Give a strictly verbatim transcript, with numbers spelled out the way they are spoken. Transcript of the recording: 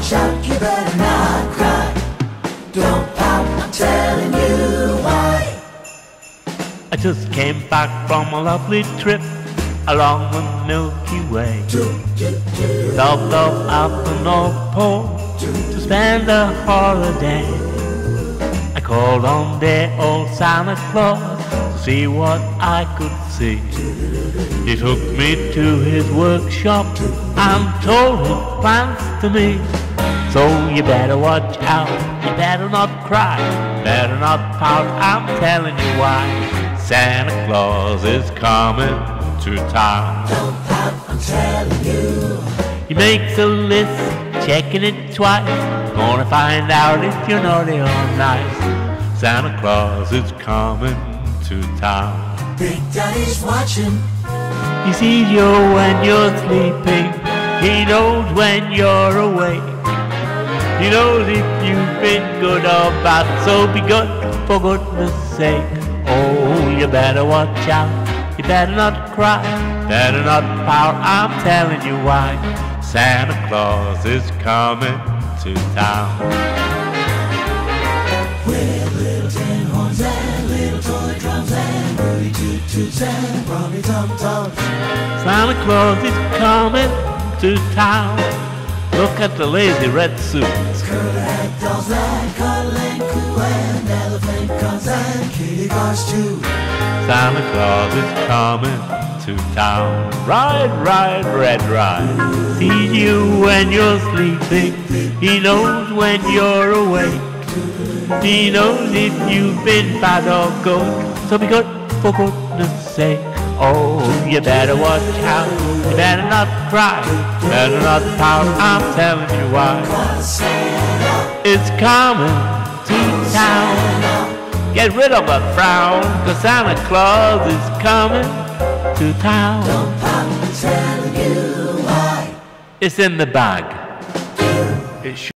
watch out, you better not cry. Don't pout, I'm telling you why. I just came back from a lovely trip along the Milky Way. Stopped off at the North Pole to spend a holiday. I called on dear old Santa Claus to see what I could see. He took me to his workshop and told his plans to me. So you better watch out, you better not cry, better not pout, I'm telling you why. Santa Claus is coming to town. Don't pout, I'm telling you. He makes a list, checking it twice, gonna find out if you're naughty or nice. Santa Claus is coming to town. Big Daddy's watching. He sees you when you're sleeping, he knows when you're awake. He knows if you've been good or bad, so be good for goodness sake. Oh, you better watch out, you better not cry, better not pout, I'm telling you why. Santa Claus is coming to town. With little tin horns and little toy drums and booty toot toots and brummy tum tums. Santa Claus is coming to town. Look at the lazy red suit. Curly head dolls and cuddle and coo and elephant guns and kitty cars too. Santa Claus is coming to town. Ride, ride, red ride. Sees you when you're sleeping. He knows when you're awake. He knows if you've been bad or good. So be good for goodness sake. Oh, you better watch out, you better not cry, better not pout, I'm telling you why. It's coming to town. Get rid of a frown, 'cause Santa Claus is coming to town. Don't pout, I'm telling you why. It's in the bag. It